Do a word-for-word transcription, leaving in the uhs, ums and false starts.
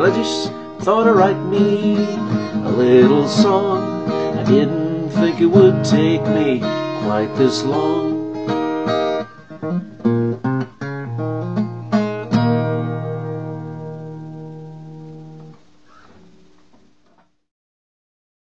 Well, I just thought I'd write me a little song. I didn't think it would take me quite this long.